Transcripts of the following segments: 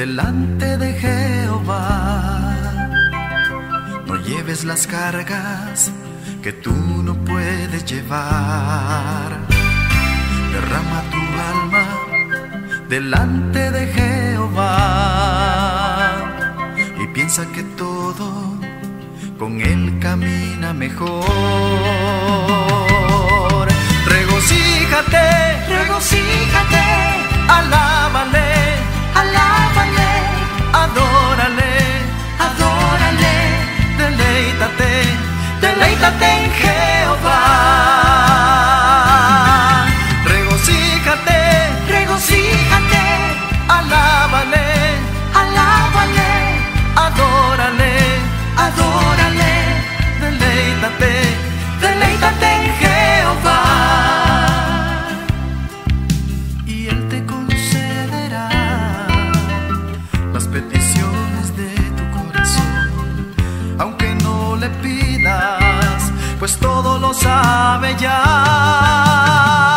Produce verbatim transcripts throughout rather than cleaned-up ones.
delante de Jehová. No lleves las cargas que tú no puedes llevar. Derrama tu alma delante de Jehová y piensa que todo con él camina mejor. Regocíjate, regocíjate, alábale, alábale, adórale, adórale, deleítate, deleítate en Jehová. Regocíjate, regocíjate, alábale, alábale, adórale, adórale, deleítate, deleítate en Jehová. y él te concederá las peticiones de tu corazón, aunque no le pidas, pues todo lo sabe ya.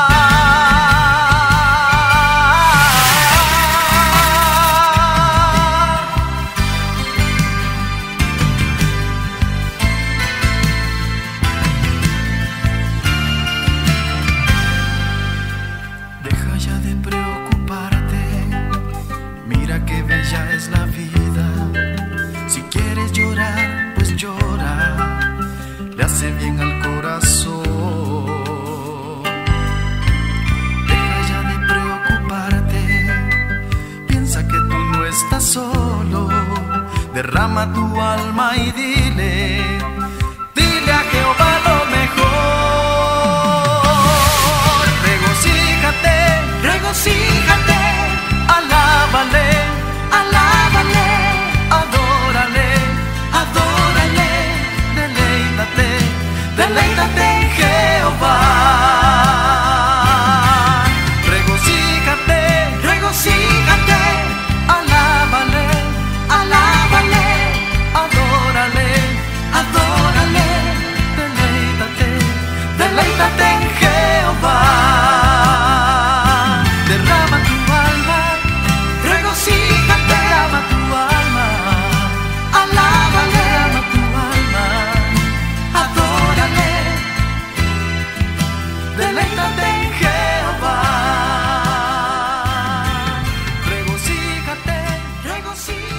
Deja ya de preocuparte, mira qué bella es la vida. Si quieres llorar, pues llora, le hace bien al corazón. Deja ya de preocuparte, piensa que tú no estás solo. Derrama tu alma y dile, dile a Jehová lo mejor. Regocíjate, Regocíjate, alábale, alábale, adórale, adórale, deleítate, deleítate en Jehová. regocíjate, Regocíjate, alábale, alábale, adórale, adórale, deleítate, deleítate en Jehová. derrama tu alma, Regocíjate, derrama tu alma, alábale, derrama tu alma, adórale, deleítate en Jehová. Regocíjate, regocíjate.